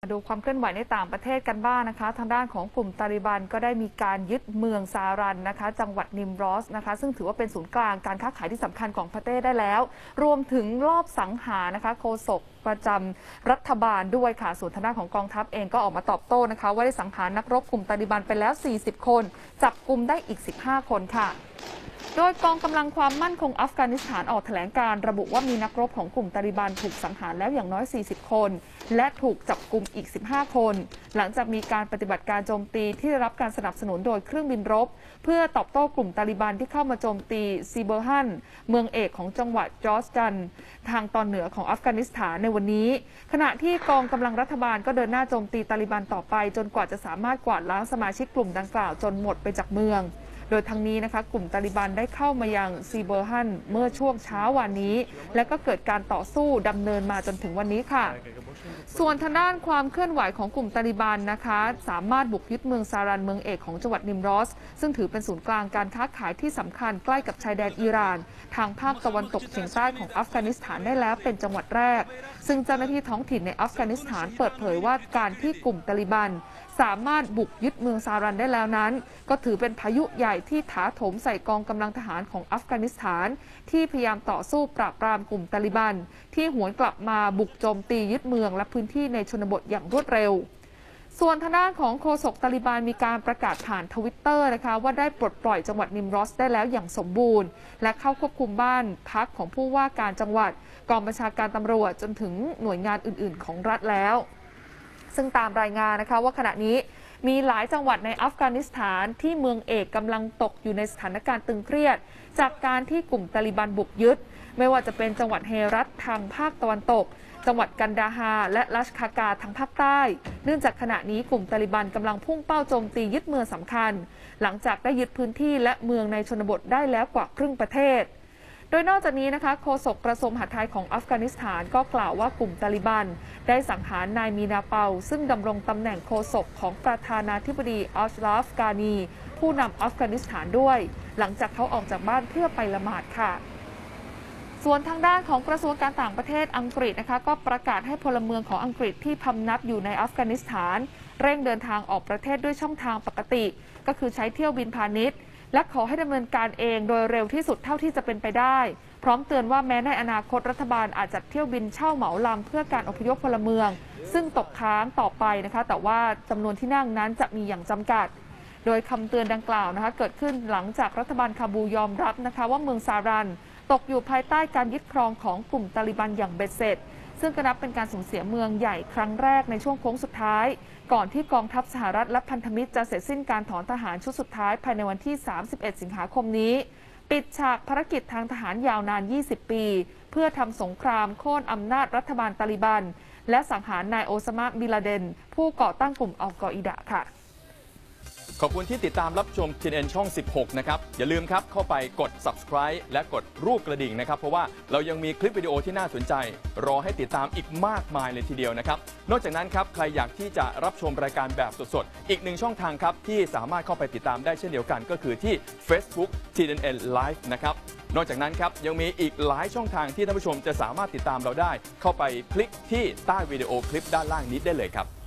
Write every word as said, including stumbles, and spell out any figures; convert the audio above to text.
ดูความเคลื่อนไหวในต่างประเทศกันบ้าง น, นะคะทางด้านของกลุ่มตาลิบันก็ได้มีการยึดเมืองซารันนะคะจังหวัดนิมรอสนะคะซึ่งถือว่าเป็นศูนย์กลางการค้าขายที่สำคัญของประเทศได้แล้วรวมถึงรอบสังหารนะคะโฆษกประจำรัฐบาลด้วยค่ะส่วนทางด้านของกองทัพเองก็ออกมาตอบโต้นะคะว่าได้สังหารนักรบกลุ่มตาลิบันไปแล้วสี่สิบคนจับกุมได้อีกสิบห้าคนค่ะโดยกองกำลังความมั่นคงอัฟกานิสถานออกแถลงการระบุว่ามีนักรบของกลุ่มตาลิบันถูกสังหารแล้วอย่างน้อยสี่สิบคนและถูกจับกุมอีกสิบห้าคนหลังจากมีการปฏิบัติการโจมตีที่ได้รับการสนับสนุนโดยเครื่องบินรบเพื่อตอบโต้กลุ่มตาลิบันที่เข้ามาโจมตีซีเบอร์ฮันเมืองเอกของจังหวัดจอร์จตันทางตอนเหนือของอัฟกานิสถานในวันนี้ขณะที่กองกำลังรัฐบาลก็เดินหน้าโจมตีตาลิบันต่อไปจนกว่าจะสามารถกวาดล้างสมาชิกกลุ่มดังกล่าวจนหมดไปจากเมืองโดยทางนี้นะคะกลุ่มตาลิบันได้เข้ามายังซีเบอร์ฮันเมื่อช่วงเช้าวันนี้และก็เกิดการต่อสู้ดำเนินมาจนถึงวันนี้ค่ะส่วนทางด้านความเคลื่อนไหวของกลุ่มตาลิบันนะคะสามารถบุกยึดเมืองซารันเมืองเอกของจังหวัดนิมรอสซึ่งถือเป็นศูนย์กลางการค้าขายที่สำคัญใกล้กับชายแดนอิหร่านทางภาคตะวันตกเฉียงใต้ของอัฟกานิสถานได้แล้วเป็นจังหวัดแรกซึ่งเจ้าหน้าที่ท้องถิ่นในอัฟกานิสถานเปิดเผยว่าการที่กลุ่มตาลิบันสามารถบุกยึดเมืองซารันได้แล้วนั้นก็ถือเป็นพายุใหญ่ที่ถาโถมใส่กองกำลังทหารของอัฟกานิสถานที่พยายามต่อสู้ปราบปรามกลุ่มตาลิบันที่หวนกลับมาบุกโจมตียึดเมืองและพื้นที่ในชนบทอย่างรวดเร็วส่วนทางด้านของโฆษกตาลิบันมีการประกาศผ่านทวิตเตอร์นะคะว่าได้ปลดปล่อยจังหวัดนิมรอสได้แล้วอย่างสมบูรณ์และเข้าควบคุมบ้านพักของผู้ว่าการจังหวัดกองบัญชาการตำรวจจนถึงหน่วยงานอื่นๆของรัฐแล้วซึ่งตามรายงานนะคะว่าขณะนี้มีหลายจังหวัดในอัฟกานิสถานที่เมืองเอกกำลังตกอยู่ในสถานการณ์ตึงเครียดจากการที่กลุ่มตาลิบันบุกยึดไม่ว่าจะเป็นจังหวัดเฮรัตทางภาคตะวันตกจังหวัดกันดาฮาและลัชคากาทางภาคใต้เนื่องจากขณะนี้กลุ่มตาลิบันกำลังพุ่งเป้าโจมตียึดเมืองสำคัญหลังจากได้ยึดพื้นที่และเมืองในชนบทได้แล้วกว่าครึ่งประเทศโดยนอกจากนี้นะคะโฆษกกระทรวงมหาดไทยของอัฟกานิสถานก็กล่าวว่ากลุ่มตาลิบันได้สังหารนายมีนาเปาซึ่งดำรงตำแหน่งโฆษกของประธานาธิบดีอัชราฟ กานีผู้นำอัฟกานิสถานด้วยหลังจากเขาออกจากบ้านเพื่อไปละหมาดค่ะส่วนทางด้านของกระทรวงการต่างประเทศอังกฤษนะคะก็ประกาศให้พลเมืองของอังกฤษที่พำนักอยู่ในอัฟกานิสถานเร่งเดินทางออกประเทศด้วยช่องทางปกติก็คือใช้เที่ยวบินพาณิชย์และขอให้ดำเนินการเองโดยเร็วที่สุดเท่าที่จะเป็นไปได้พร้อมเตือนว่าแม้ในอนาคตรัฐบาลอาจจัดเที่ยวบินเช่าเหมาลำเพื่อการอพยพพลเมืองซึ่งตกค้างต่อไปนะคะแต่ว่าจำนวนที่นั่งนั้นจะมีอย่างจำกัดโดยคำเตือนดังกล่าวนะคะเกิดขึ้นหลังจากรัฐบาลคาบูยอมรับนะคะว่าเมืองซารันตกอยู่ภายใต้การยึดครองของกลุ่มตาลิบันอย่างเบ็ดเสร็จซึ่งก็นับเป็นการสูญเสียเมืองใหญ่ครั้งแรกในช่วงโค้งสุดท้ายก่อนที่กองทัพสหรัฐและพันธมิตรจะเสร็จสิ้นการถอนทหารชุดสุดท้ายภายในวันที่สามสิบเอ็ดสิงหาคมนี้ปิดฉากภารกิจทางทหารยาวนานยี่สิบปีเพื่อทำสงครามโค่นอำนาจรัฐบาลตาลิบันและสังหารนายโอซามาบินลาเดนผู้ก่อตั้งกลุ่มอัลกออิดะค่ะขอบคุณที่ติดตามรับชม ที เอ็น เอ็น ช่อง สิบหก นะครับอย่าลืมครับเข้าไปกด ซับสไครบ์ และกดรูปกระดิ่งนะครับเพราะว่าเรายังมีคลิปวิดีโอที่น่าสนใจรอให้ติดตามอีกมากมายเลยทีเดียวนะครับนอกจากนั้นครับใครอยากที่จะรับชมรายการแบบสดๆอีกหนึ่งช่องทางครับที่สามารถเข้าไปติดตามได้เช่นเดียวกันก็คือที่ Facebook ที เอ็น เอ็น Live นะครับนอกจากนั้นครับยังมีอีกหลายช่องทางที่ท่านผู้ชมจะสามารถติดตามเราได้เข้าไปคลิกที่ใต้วิดีโอคลิปด้านล่างนี้ได้เลยครับ